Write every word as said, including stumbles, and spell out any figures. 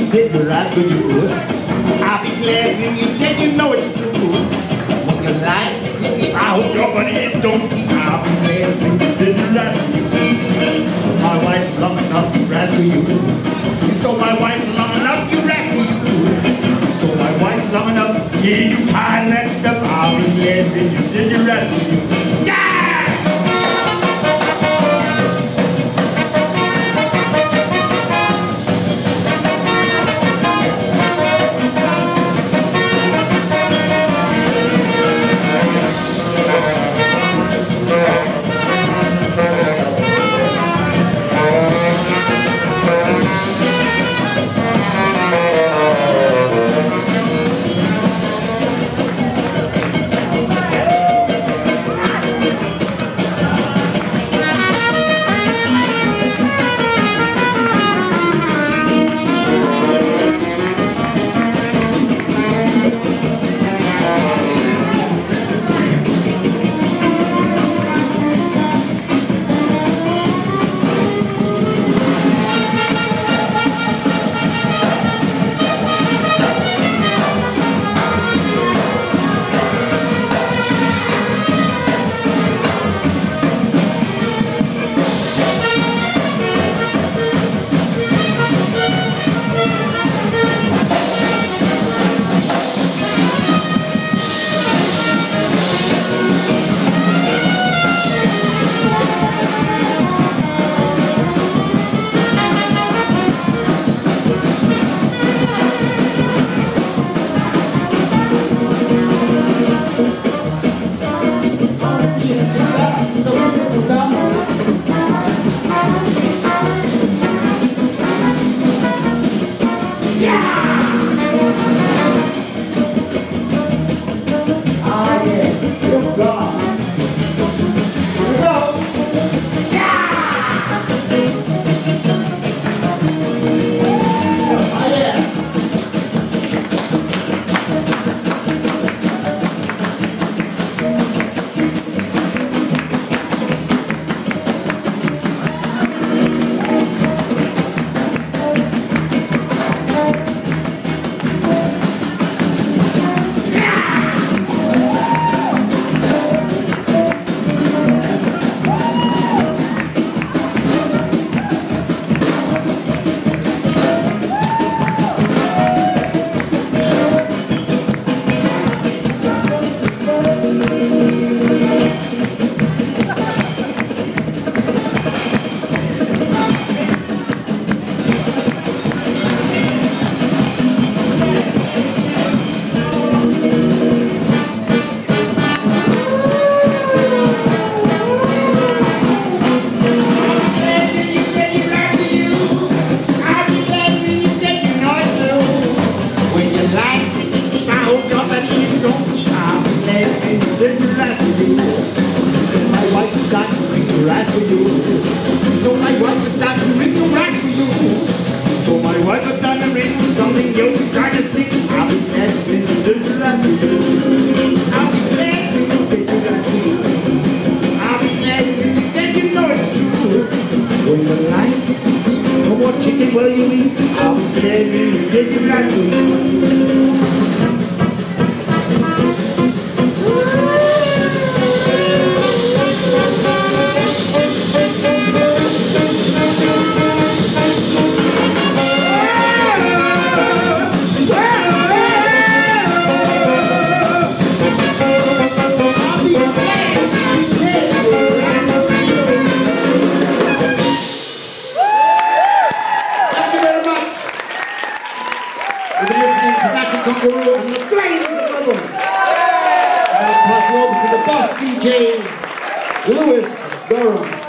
did the right for you. I'll be glad when you did, you know it's true. When your life six feet, I hope your money it don't keep. I'll be glad when you did the right for you. My wife long enough to rescue you. You stole my wife long enough, you rescue you. You stole my wife long enough, yeah, you tired that stuff. I'll be glad when you did the rescue you. Yeah! So my wife is down to ring the right for you. So my wife is down to ring something you try to stick. I'll be glad when you do the right for you. I'll be glad when you take the right for you. I'll be glad when you get you know it's true. When the life's sixty feet, no more chicken will you eat. I'll be glad when you get the right for you. We've been listening to Natty Bo and the Flames of Rhythm. And I'll pass you over to the boss D J, Lewis Durham.